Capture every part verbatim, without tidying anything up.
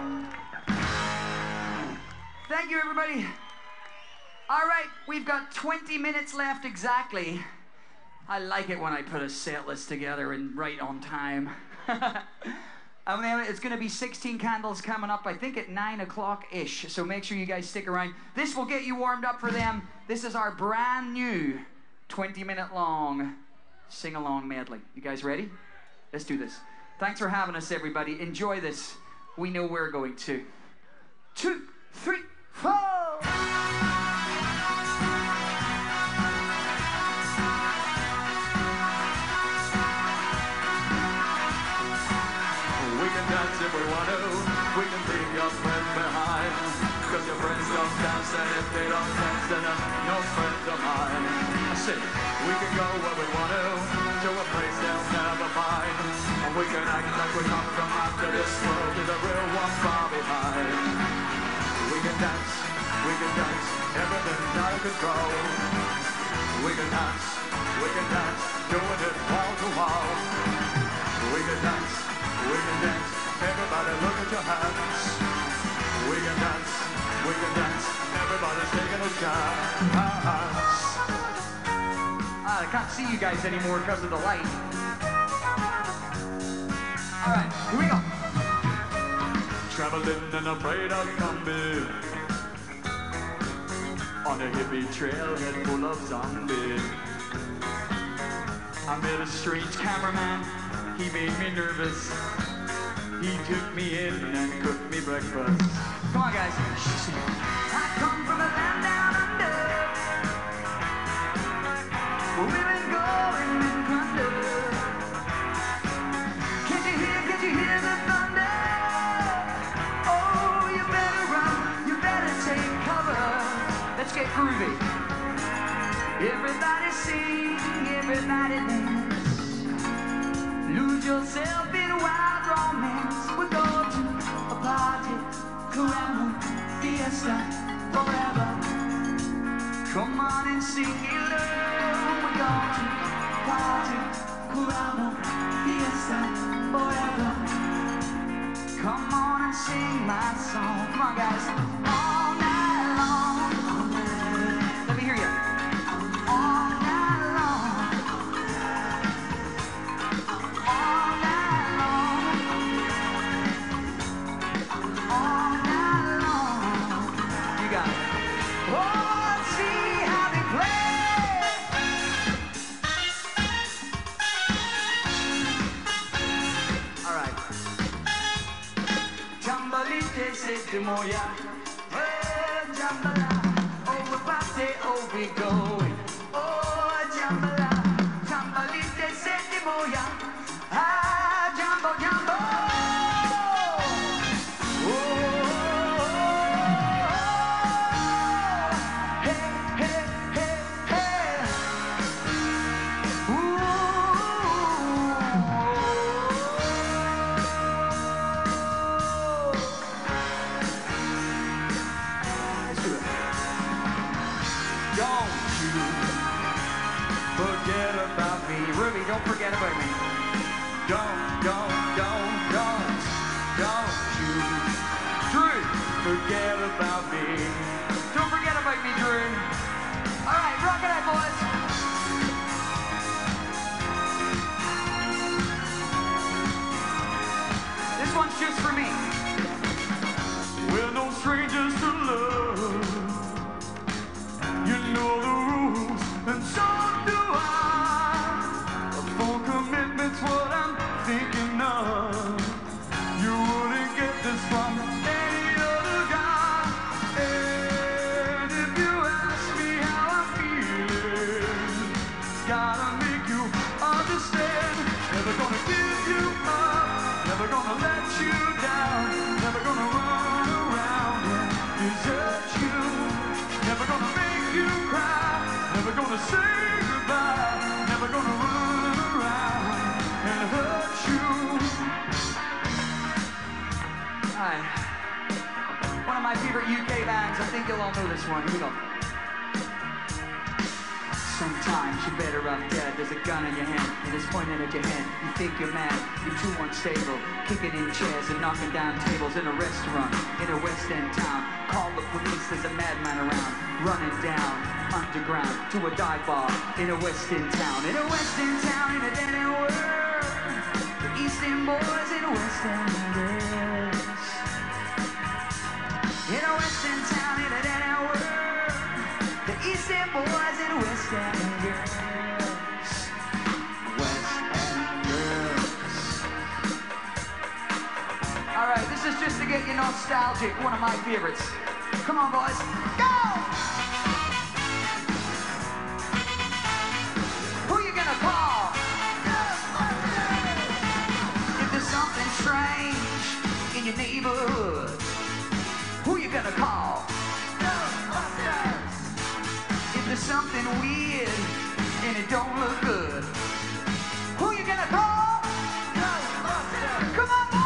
Thank you, everybody. All right, we've got twenty minutes left exactly. I like it when I put a set list together and right on time. And then it's going to be sixteen candles coming up, I think at nine o'clock-ish, so make sure you guys stick around. This will get you warmed up for them. This is our brand new twenty minute long sing-along medley. You guys ready? Let's do this. Thanks for having us, everybody. Enjoy this. We know we're going to. Two, three, four! Dance if we want to, we can leave your friends behind. Cause your friends don't dance, and if they don't dance, then they're no friends of mine. I said, we can go where we want to, to a place they'll never find. And we can act like we come from after this world, to the real one far behind. We can dance, we can dance, everything's out of control. We can dance, we can dance, doing it wall to wall. We can dance, we can dance, everybody look at your hands. We can dance, we can dance, everybody's taking a chance. Ah, I can't see you guys anymore because of the light. All right, here we go. Traveling and afraid of coming on a hippie trailhead full of zombies. I met a strange cameraman. He made me nervous. He took me in and cooked me breakfast. Come on, guys. I come from a land down under, where women go and plunder. Can't you hear, can't you hear the thunder? Oh, you better run, you better take cover. Let's get groovy. Everybody sing, everybody dance. Lose yourself in wild romance. We're going to a party, caramba, fiesta, forever. Come on and sing it low. We're going to a party, caramba, fiesta, forever. Come on and sing my song. Come on, guys. All night long. Let me hear you. All night long. All night long. All night long. You got it. Oh, let's see how they play. All right. Jambalite se moya. Hey, jambala. Oh, we party, oh, we going. Oh, jambala. Jambalite se moya. Ah, jambo, jambo. Oh, hey, hey, hey, hey. Ooh. Let's do it. Don't you forget about me. Ruby, don't forget about me. Don't, don't, don't, don't, don't you, Drew, forget about me. Don't forget about me, Drew. All right, rock it out, boys. This one's just for me. We're no strangers to love. You know the rules, and so do I. A full commitment's what I'm thinking of. You wouldn't get this from any other guy. And if you ask me how I'm feeling, gotta make you understand. Never gonna give you up, never gonna let you down, never gonna run around and desert you, never gonna make you cry, never gonna say goodbye, never gonna run around and hurt you. Hi. One of my favorite U K bands. I think you'll all know this one. Here we go. sometimes you're better off dead. There's a gun in your hand and it's pointing at your head. You think you're mad, you're too unstable, kicking in chairs and knocking down tables in a restaurant in a West End town. Call the police, there's a madman around, running down underground to a dive bar in a West End town. In a West End town, in a dead end world, the East End boys in a West End girls. In a West End town, in a dead end world, the East End boys in a West End girls. West End girls. All right, this is just to get you nostalgic. One of my favorites. Come on, boys. Go! Who you gonna call? If there's something strange in your neighborhood, who you gonna call? If there's something weird and it don't look good, who you gonna call? Come on, boys!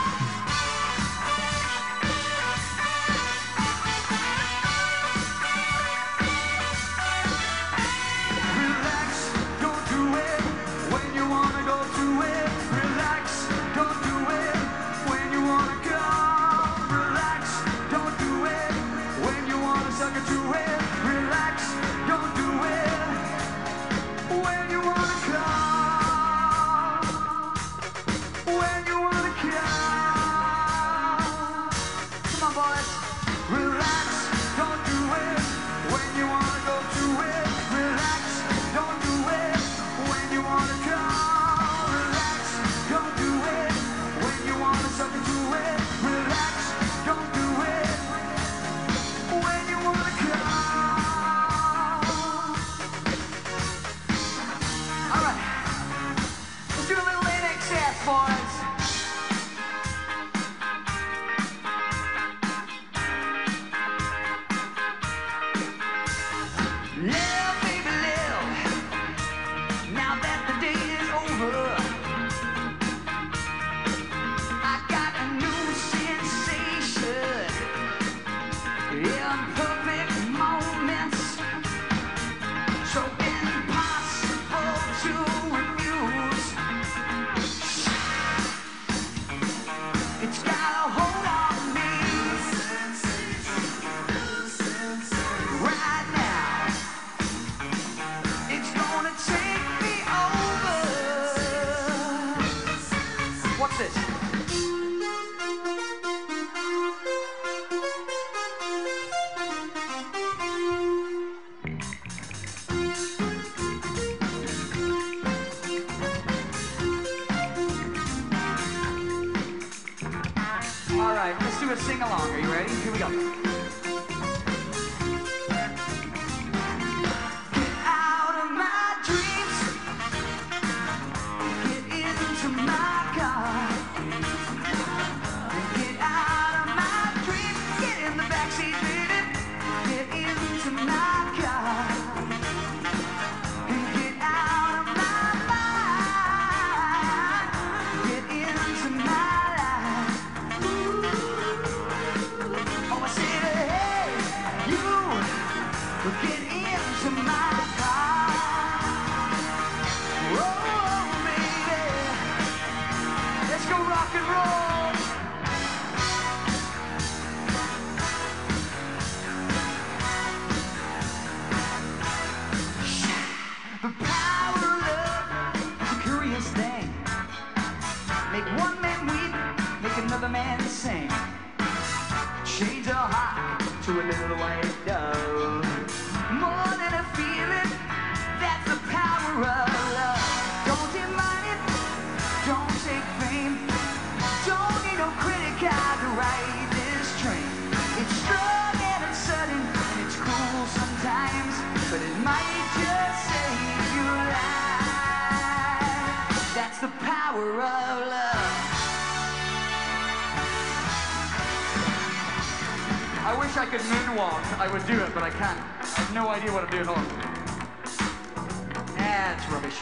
Sing along. Are you ready? Here we go. Get out of my dreams. Get into my car. Get out of my dreams. Get in the backseat, baby. Get into my car. Get out of my mind. Get into my get into my car. Oh, baby, let's go rock and roll. The power of love is a curious thing. Make one man weep, make another man sing. Shades are hot to a little white dove. More than a feeling, that's the power of love. Don't demand it, don't take fame. Don't need no credit card to ride this train. It's strong and it's sudden, and it's cruel sometimes, but it might just save your life. That's the power of love. I wish I could moonwalk. I would do it, but I can't. I have no idea what I'm doing. Hold on. That's rubbish.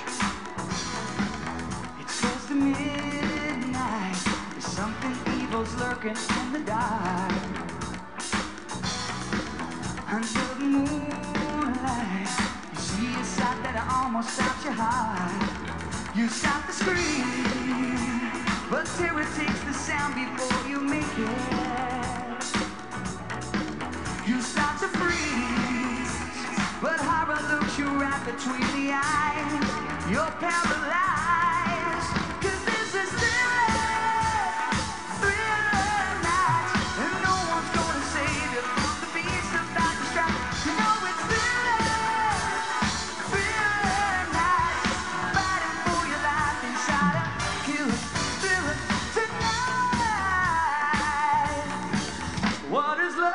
It's close to midnight. There's something evil's lurking in the dark. Under the moonlight, you see a the sight that almost stops your heart. You stop the scream, but terror takes the sound before you make it. You start to freeze, but horror looks you right between the eyes. You're paralyzed, 'cause this is thriller, thriller night, and no one's gonna save you from the beast about to strike. You know it's thriller, thriller night, fighting for your life inside a killer thriller tonight. What is love?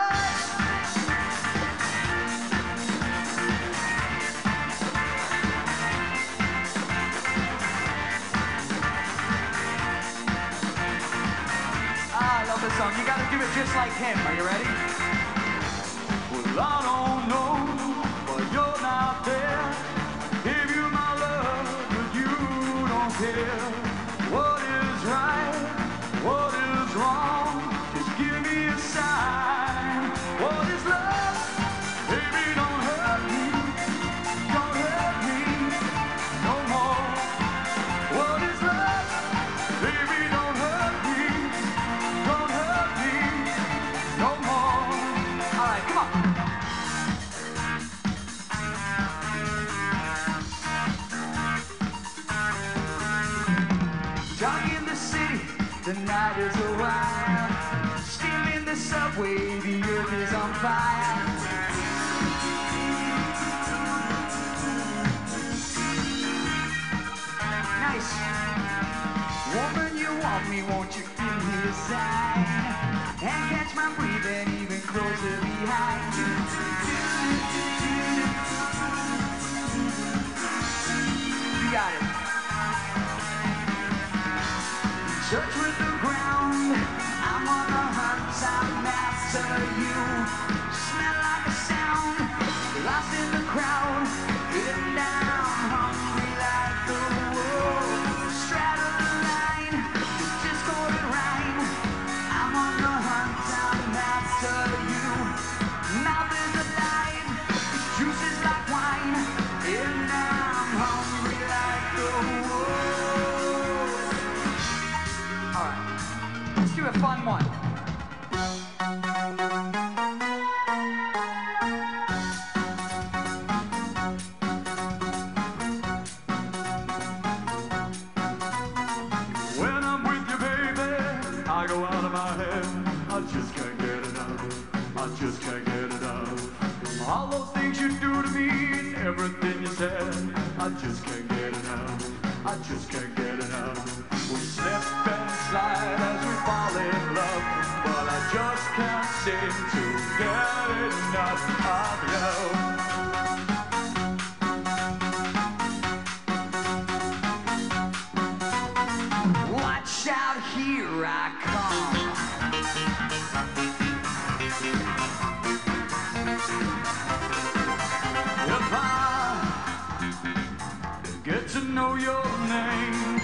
Song. You gotta do it just like him. Are you ready? Well, I don't know, but you're not there. Give you my love, but you don't care. What is right? What is wrong? Just give me a sign. What is love? Baby, don't hurt me. Don't hurt me no more. What is love? Baby, don't hurt me. Don't hurt me no more. All right, come on. Dark in the city, the night is a wild. Still in the subway, the earth is on fire. Nice. Woman, you want me, won't you give me a sign? And catch my breathing even closer behind. You got it. Touch with the ground, I'm on the hunt, I'm after you. Smell like a sound, lost in the crowd, getting down, hungry like the wolf. Straddle the line, just call it right. I'm on the hunt, I'm after you. Mouth is alive, juice is like wine, and I'm hungry like the wolf. All right, let's do a fun one. When I'm with you, baby, I go out of my head. I just can't get enough. I just can't get enough. All those things you do to me, everything you said, I just can't get enough. I just can't get enough. We slip and slide as we fall in love, but I just can't seem to get enough of you. Watch out, here I come. If I get to know your name,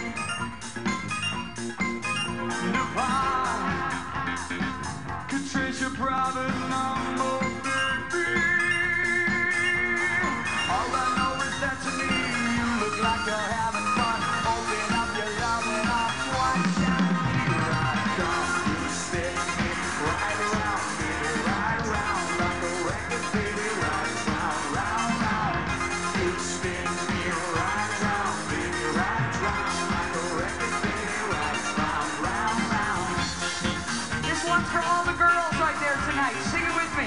and if I could trace your private number, baby, all I know is that to me you look like you're having fun. Open up your love and I'll watch out. Here I come, you spin me right around, baby, right around like a record, baby, right round, round, round. You spin me right around, baby, right round like a record, baby, right round, round, round. This one's for all the girls right there tonight. Sing it with me.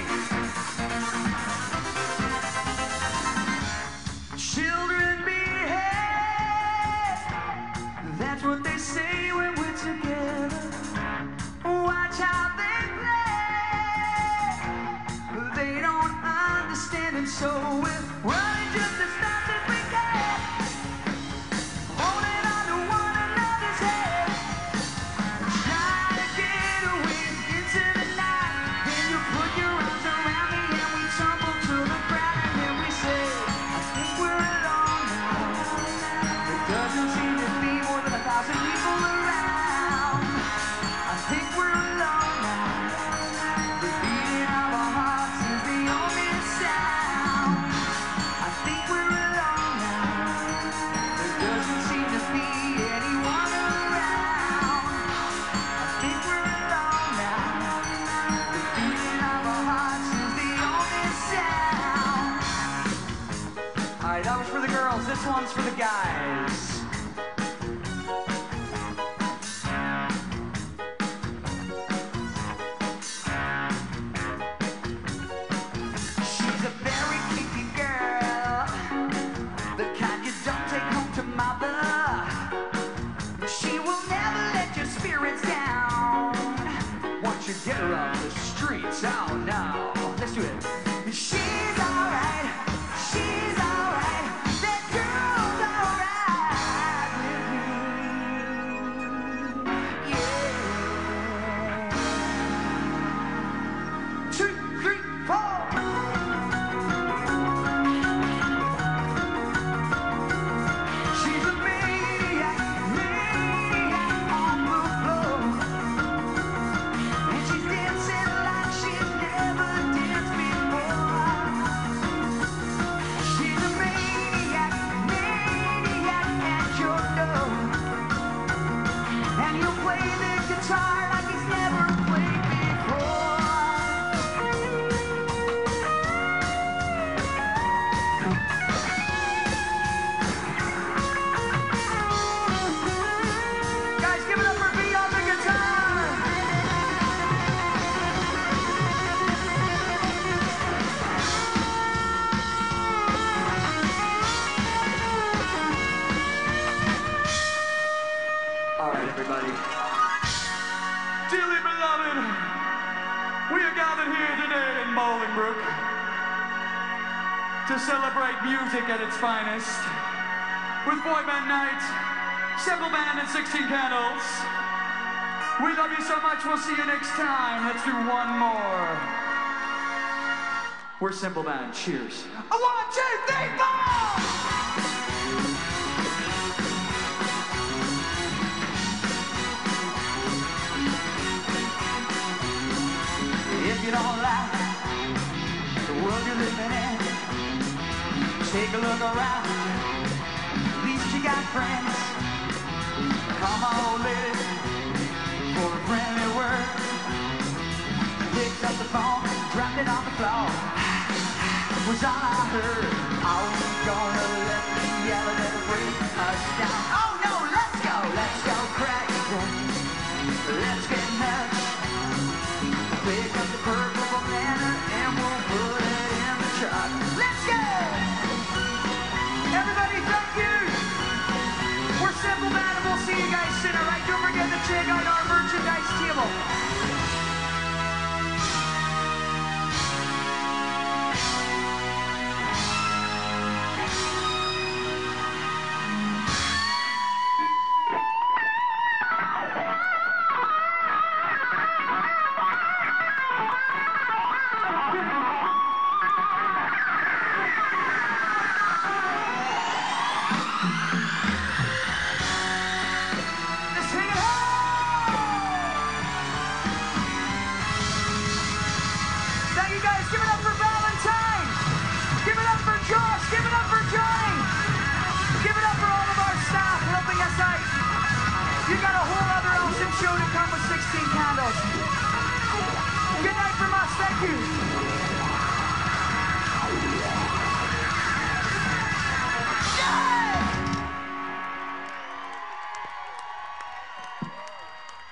spirits down. Once you get her off the streets, oh no. Let's do it. She's alright, she's alright, that girl's alright with me. Yeah. Two, three, four. She's a maniac, maniac on the floor. And she's dancing like she's never danced before. She's a maniac, maniac at your door. And you'll play the guitar like he's never played before. Guys, give it up for B on the guitar. All right, everybody. Dearly beloved, we are gathered here today in Bolingbrook to celebrate music at its finest with boy band night, SEMPLE band and sixteen candles. We love you so much, we'll see you next time. Let's do one more. We're SEMPLE band. Cheers. A one, two, three, four! If you don't like the world you're living in, take a look around. At least you got friends. Come on, old lady, for a friendly word. Picked up the phone, dropped it on the floor. Was all I heard. Are we gonna let the elevator break us down? Oh no, let's go, let's go crazy. Let's get nuts. Pick up the purple banana and we'll put it in the truck. Let's go! Everybody, thank you! We're SEMPLE band and we'll see you guys soon, alright? Don't forget to check out our merchandise table. Let's sing it out! Thank you guys. Give it up for Valentine. Give it up for Josh. Give it up for Johnny. Give it up for all of our staff helping us out. You got a whole other awesome show to come with sixteen candles. Good night from us. Thank you.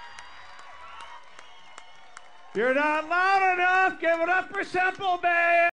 You're not loud enough. Give it up for SEMPLE, band.